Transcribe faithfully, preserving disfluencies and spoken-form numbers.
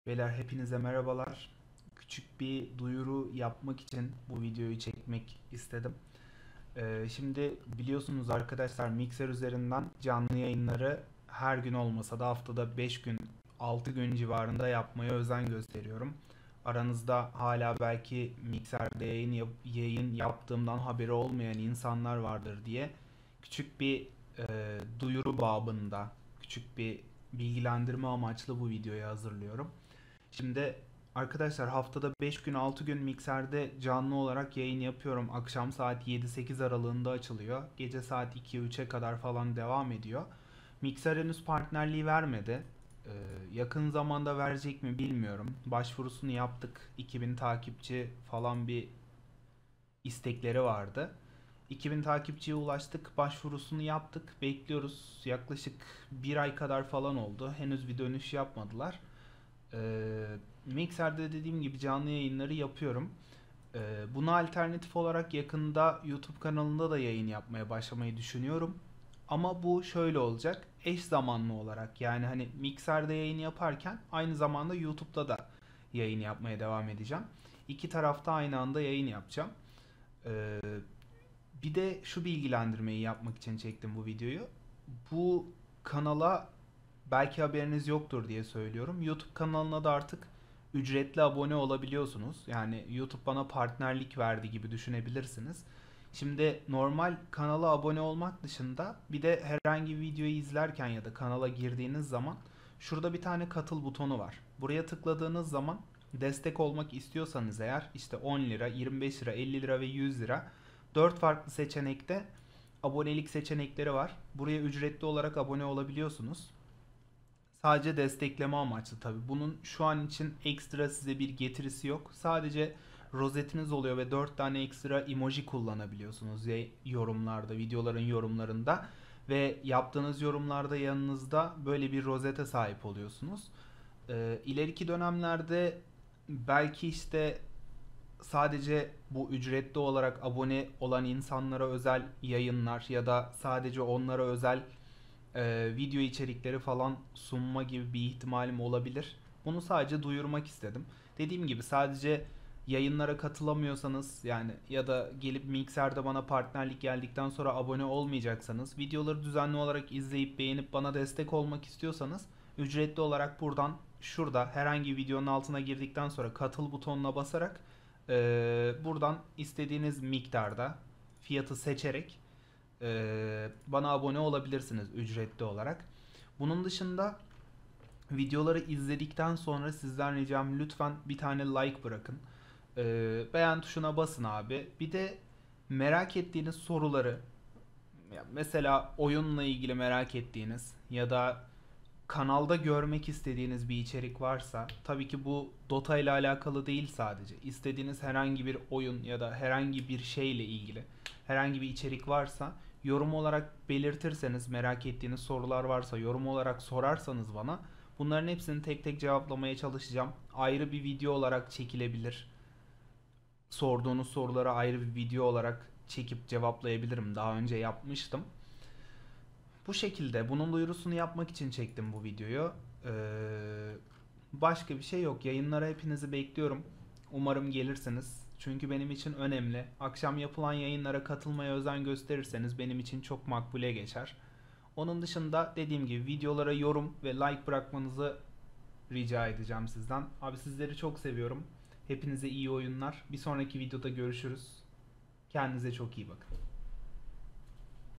Beyler hepinize merhabalar. Küçük bir duyuru yapmak için bu videoyu çekmek istedim. Ee, şimdi biliyorsunuz arkadaşlar Mixer üzerinden canlı yayınları her gün olmasa da haftada beş gün, altı gün civarında yapmaya özen gösteriyorum. Aranızda hala belki Mixer'de yayın, yap- yayın yaptığımdan haberi olmayan insanlar vardır diye küçük bir e, duyuru babında, küçük bir bilgilendirme amaçlı bu videoyu hazırlıyorum. Şimdi arkadaşlar haftada beş gün altı gün Mixer'de canlı olarak yayın yapıyorum. Akşam saat yedi sekiz aralığında açılıyor. Gece saat iki üçe kadar falan devam ediyor. Mixer henüz partnerliği vermedi. Ee, yakın zamanda verecek mi bilmiyorum. Başvurusunu yaptık. iki bin takipçi falan bir istekleri vardı. iki bin takipçiye ulaştık. Başvurusunu yaptık. Bekliyoruz. Yaklaşık bir ay kadar falan oldu. Henüz bir dönüş yapmadılar. Ee, Mixer'de dediğim gibi canlı yayınları yapıyorum. Ee, buna alternatif olarak yakında YouTube kanalında da yayın yapmaya başlamayı düşünüyorum. Ama bu şöyle olacak. Eş zamanlı olarak yani hani Mixer'de yayın yaparken aynı zamanda YouTube'da da yayın yapmaya devam edeceğim. İki tarafta aynı anda yayın yapacağım. Ee, Bir de şu bilgilendirmeyi yapmak için çektim bu videoyu. Bu kanala belki haberiniz yoktur diye söylüyorum. YouTube kanalına da artık ücretli abone olabiliyorsunuz. Yani YouTube bana partnerlik verdi gibi düşünebilirsiniz. Şimdi normal kanala abone olmak dışında bir de herhangi bir videoyu izlerken ya da kanala girdiğiniz zaman şurada bir tane katıl butonu var. Buraya tıkladığınız zaman destek olmak istiyorsanız eğer işte on lira, yirmi beş lira, elli lira ve yüz lira dört farklı seçenekte abonelik seçenekleri var. Buraya ücretli olarak abone olabiliyorsunuz. Sadece destekleme amaçlı tabii. Bunun şu an için ekstra size bir getirisi yok. Sadece rozetiniz oluyor ve dört tane ekstra emoji kullanabiliyorsunuz yorumlarda, videoların yorumlarında ve yaptığınız yorumlarda yanınızda böyle bir rozete sahip oluyorsunuz. Ee, ileriki dönemlerde belki işte sadece bu ücretli olarak abone olan insanlara özel yayınlar ya da sadece onlara özel e, video içerikleri falan sunma gibi bir ihtimalim olabilir. Bunu sadece duyurmak istedim. Dediğim gibi sadece yayınlara katılamıyorsanız yani ya da gelip Mixer'de bana partnerlik geldikten sonra abone olmayacaksanız, videoları düzenli olarak izleyip beğenip bana destek olmak istiyorsanız ücretli olarak buradan şurada herhangi bir videonun altına girdikten sonra katıl butonuna basarak e, buradan istediğiniz miktarda fiyatı seçerek ee, bana abone olabilirsiniz ücretli olarak. Bunun dışında videoları izledikten sonra sizden ricam lütfen bir tane like bırakın. Ee, beğen tuşuna basın abi. Bir de merak ettiğiniz soruları mesela oyunla ilgili merak ettiğiniz ya da kanalda görmek istediğiniz bir içerik varsa tabii ki bu Dota ile alakalı değil sadece. İstediğiniz herhangi bir oyun ya da herhangi bir şeyle ilgili herhangi bir içerik varsa yorum olarak belirtirseniz merak ettiğiniz sorular varsa yorum olarak sorarsanız bana bunların hepsini tek tek cevaplamaya çalışacağım. Ayrı bir video olarak çekilebilir. Sorduğunuz sorulara ayrı bir video olarak çekip cevaplayabilirim. Daha önce yapmıştım. Bu şekilde bunun duyurusunu yapmak için çektim bu videoyu. Ee, başka bir şey yok. Yayınlara hepinizi bekliyorum. Umarım gelirsiniz. Çünkü benim için önemli. Akşam yapılan yayınlara katılmaya özen gösterirseniz benim için çok makbule geçer. Onun dışında dediğim gibi videolara yorum ve like bırakmanızı rica edeceğim sizden. Abi sizleri çok seviyorum. Hepinize iyi oyunlar. Bir sonraki videoda görüşürüz. Kendinize çok iyi bakın.